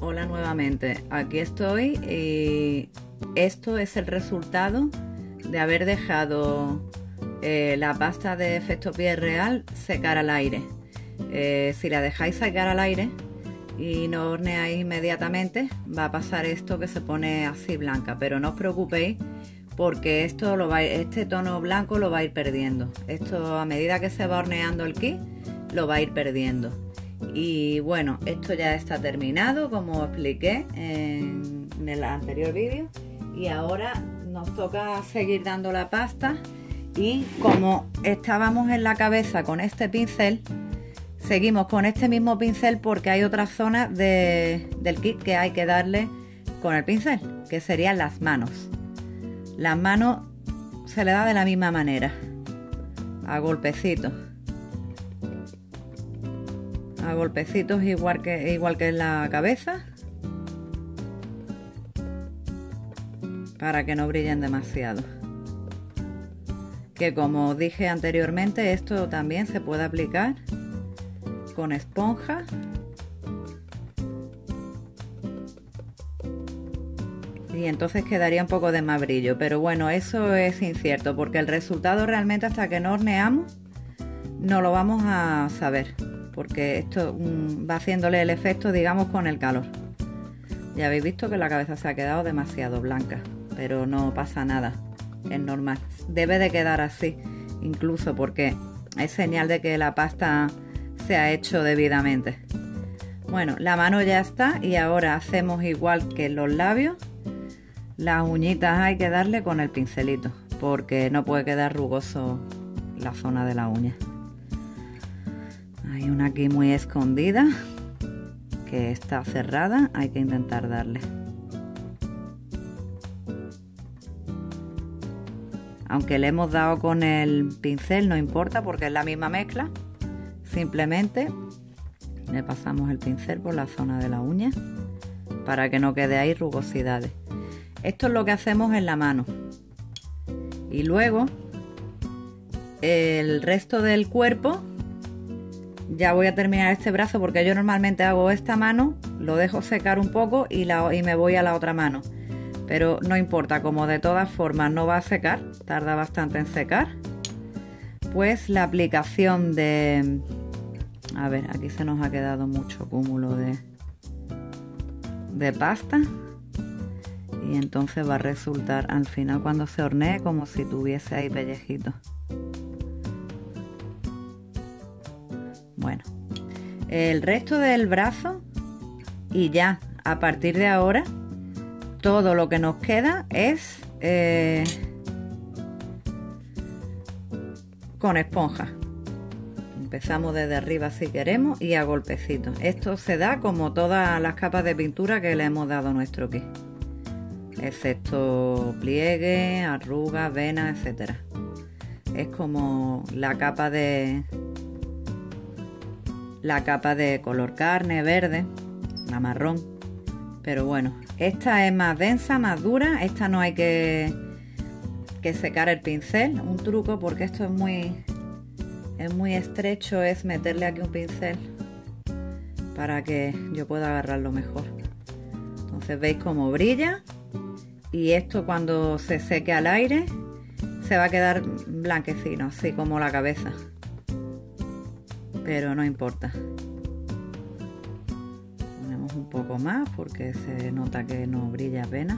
Hola nuevamente, aquí estoy y esto es el resultado de haber dejado la pasta de efecto piel real secar al aire. Si la dejáis secar al aire y no horneáis inmediatamente, va a pasar esto que se pone así blanca, pero no os preocupéis porque este tono blanco lo va a ir perdiendo. Esto, a medida que se va horneando el kit, lo va a ir perdiendo. Y bueno, esto ya está terminado, como expliqué en el anterior vídeo, y ahora nos toca seguir dando la pasta. Y como estábamos en la cabeza con este pincel, seguimos con este mismo pincel porque hay otras zonas del kit que hay que darle con el pincel, que serían las manos. Las manos se le da de la misma manera, a golpecitos. A golpecitos igual que en la cabeza, para que no brillen demasiado. Que como os dije anteriormente, esto también se puede aplicar con esponja y entonces quedaría un poco de más brillo, pero bueno, eso es incierto porque el resultado realmente hasta que no horneamos no lo vamos a saber, porque esto va haciéndole el efecto, digamos, con el calor. Ya habéis visto que la cabeza se ha quedado demasiado blanca, pero no pasa nada, es normal, debe de quedar así, incluso porque es señal de que la pasta se ha hecho debidamente. Bueno, la mano ya está y ahora hacemos igual que en los labios. Las uñitas hay que darle con el pincelito, porque no puede quedar rugoso la zona de la uña. Hay una aquí muy escondida que está cerrada, hay que intentar darle. Aunque le hemos dado con el pincel no importa porque es la misma mezcla, simplemente le pasamos el pincel por la zona de la uña para que no quede ahí rugosidades. Esto es lo que hacemos en la mano y luego el resto del cuerpo. Ya voy a terminar este brazo porque yo normalmente hago esta mano, lo dejo secar un poco y me voy a la otra mano. Pero no importa, como de todas formas no va a secar, tarda bastante en secar. Pues la aplicación de... A ver, aquí se nos ha quedado mucho cúmulo de pasta. Y entonces va a resultar al final cuando se hornee como si tuviese ahí pellejitos. Bueno, el resto del brazo y ya a partir de ahora todo lo que nos queda es con esponja. Empezamos desde arriba si queremos y a golpecitos. Esto se da como todas las capas de pintura que le hemos dado a nuestro kit, excepto pliegue, arrugas, venas, etcétera. Es como la capa de color carne, verde, la marrón. Pero bueno, esta es más densa, más dura. Esta no hay que secar el pincel. Un truco, porque esto es muy estrecho, es meterle aquí un pincel para que yo pueda agarrarlo mejor. Entonces veis cómo brilla. Y esto cuando se seque al aire se va a quedar blanquecino, así como la cabeza. Pero no importa. Ponemos un poco más porque se nota que no brilla apenas.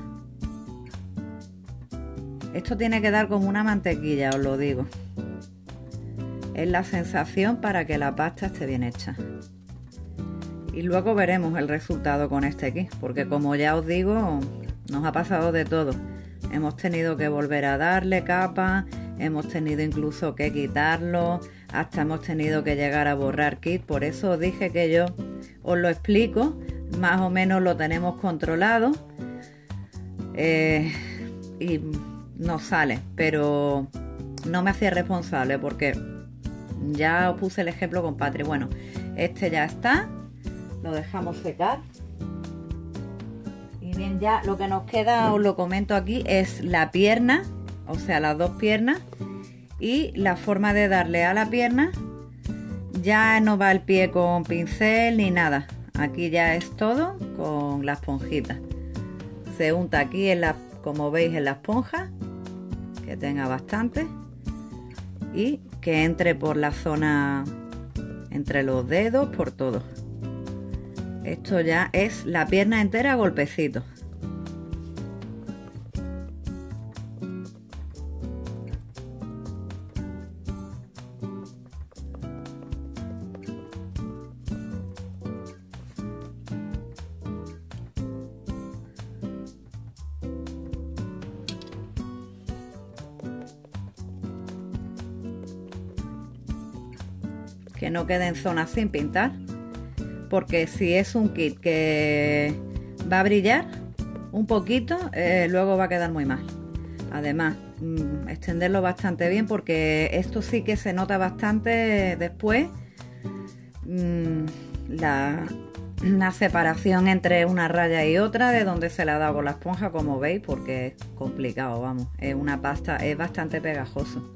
Esto tiene que dar como una mantequilla, os lo digo. Es la sensación para que la pasta esté bien hecha. Y luego veremos el resultado con este kit, porque como ya os digo, nos ha pasado de todo. Hemos tenido que volver a darle capa, hemos tenido incluso que quitarlo, hasta hemos tenido que llegar a borrar kit. Por eso os dije que yo os lo explico, más o menos lo tenemos controlado y nos sale, pero no me hacía responsable porque ya os puse el ejemplo con Patri. Bueno, este ya está, lo dejamos secar. Y bien, ya lo que nos queda, os lo comento aquí, es la pierna, o sea, las dos piernas. Y la forma de darle a la pierna, ya no va el pie con pincel ni nada. aquí ya es todo con la esponjita. Se unta aquí como veis en la esponja, que tenga bastante y que entre por la zona entre los dedos, por todo. Esto ya es la pierna entera a golpecitos. Que no quede en zonas sin pintar, porque si es un kit que va a brillar un poquito, luego va a quedar muy mal. Además, extenderlo bastante bien, porque esto sí que se nota bastante después, la separación entre una raya y otra de donde se le ha dado con la esponja, como veis, porque es complicado, vamos, es una pasta, es bastante pegajoso.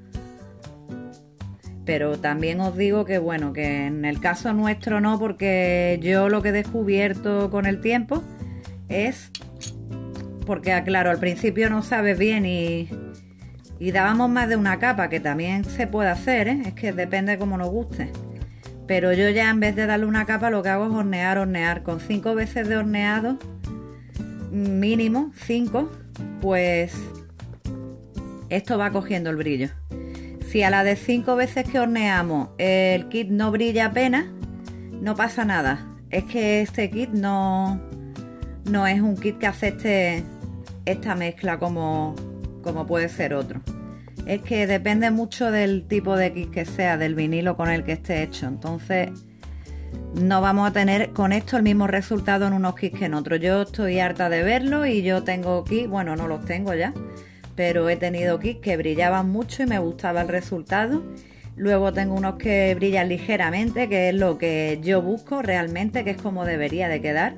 Pero también os digo que bueno, que en el caso nuestro no, porque yo lo que he descubierto con el tiempo es, porque claro, al principio no sabes bien y dábamos más de una capa, que también se puede hacer, es que depende de cómo nos guste. Pero yo ya en vez de darle una capa lo que hago es hornear, con 5 veces de horneado, mínimo 5, pues esto va cogiendo el brillo. Si a la de 5 veces que horneamos el kit no brilla apenas, no pasa nada. Es que este kit no es un kit que acepte esta mezcla como puede ser otro. Es que depende mucho del tipo de kit que sea, del vinilo con el que esté hecho. Entonces no vamos a tener con esto el mismo resultado en unos kits que en otros. Yo estoy harta de verlo y yo tengo kits, bueno, no los tengo ya, pero he tenido kits que brillaban mucho y me gustaba el resultado. Luego tengo unos que brillan ligeramente, que es lo que yo busco realmente, que es como debería de quedar.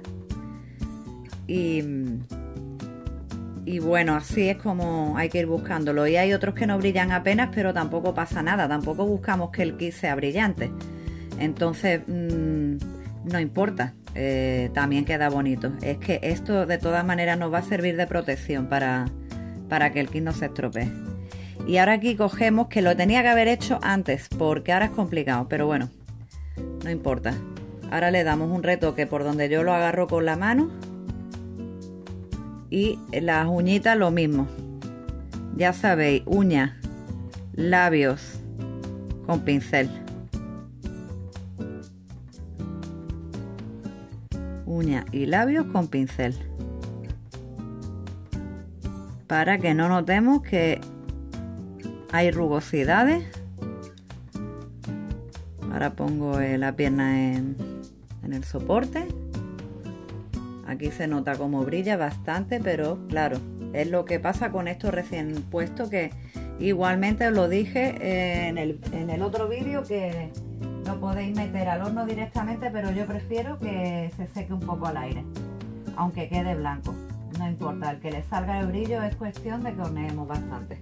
Y bueno, así es como hay que ir buscándolo. Y hay otros que no brillan apenas, pero tampoco pasa nada. Tampoco buscamos que el kit sea brillante. Entonces, no importa. También queda bonito. Es que esto de todas maneras nos va a servir de protección para que el kit no se estropee. Y ahora aquí cogemos, que lo tenía que haber hecho antes, porque ahora es complicado, pero bueno, no importa. Ahora le damos un retoque por donde yo lo agarro con la mano, y las uñitas lo mismo. Ya sabéis, uñas, labios con pincel. Uñas y labios con pincel, para que no notemos que hay rugosidades. Ahora pongo la pierna en el soporte. Aquí se nota como brilla bastante, pero claro, es lo que pasa con esto recién puesto, que igualmente os lo dije en el otro vídeo, que lo podéis meter al horno directamente, pero yo prefiero que se seque un poco al aire, aunque quede blanco. No importa, el que le salga el brillo es cuestión de que horneemos bastante.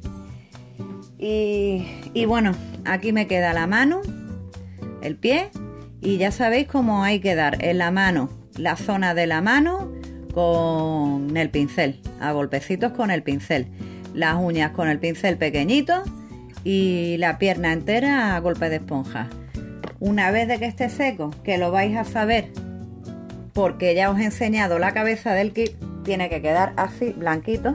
Y bueno, aquí me queda la mano, el pie, y ya sabéis cómo hay que dar en la mano, la zona de la mano con el pincel, a golpecitos con el pincel, las uñas con el pincel pequeñito y la pierna entera a golpe de esponja. Una vez de que esté seco, que lo vais a saber porque ya os he enseñado la cabeza del kit, tiene que quedar así blanquito.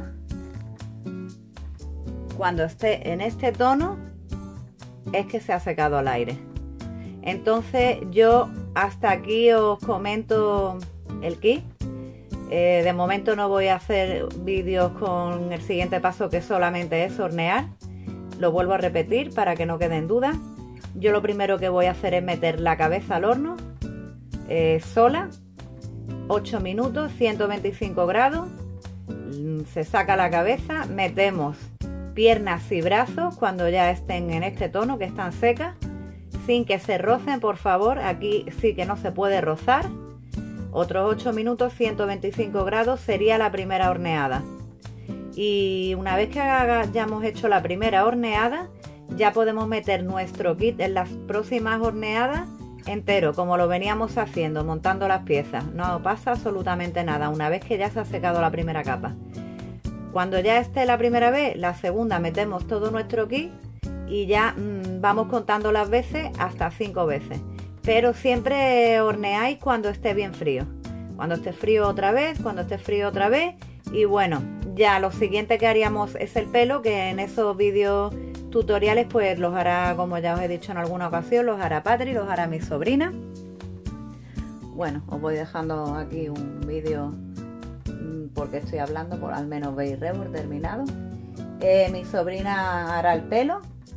Cuando esté en este tono es que se ha secado al aire. Entonces yo hasta aquí os comento el kit. De momento no voy a hacer vídeos con el siguiente paso, que solamente es hornear. Lo vuelvo a repetir para que no queden dudas. Yo lo primero que voy a hacer es meter la cabeza al horno sola, 8 minutos, 125 grados. Se saca la cabeza, metemos piernas y brazos cuando ya estén en este tono, que están secas, sin que se rocen, por favor. Aquí sí que no se puede rozar. Otros 8 minutos, 125 grados sería la primera horneada. Y una vez que hayamos hecho la primera horneada, ya podemos meter nuestro kit en las próximas horneadas entero, como lo veníamos haciendo, montando las piezas. No pasa absolutamente nada una vez que ya se ha secado la primera capa. Cuando ya esté la primera vez, la segunda metemos todo nuestro kit y ya vamos contando las veces hasta 5 veces. Pero siempre horneáis cuando esté bien frío. Cuando esté frío otra vez, cuando esté frío otra vez. Y bueno, ya lo siguiente que haríamos es el pelo, que en esos vídeos tutoriales pues los hará, como ya os he dicho en alguna ocasión, los hará Patri, los hará mi sobrina. Bueno, os voy dejando aquí un vídeo porque estoy hablando, por al menos veis rebord terminado. Mi sobrina hará el pelo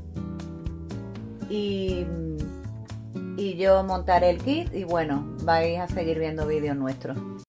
y yo montaré el kit y bueno, vais a seguir viendo vídeos nuestros.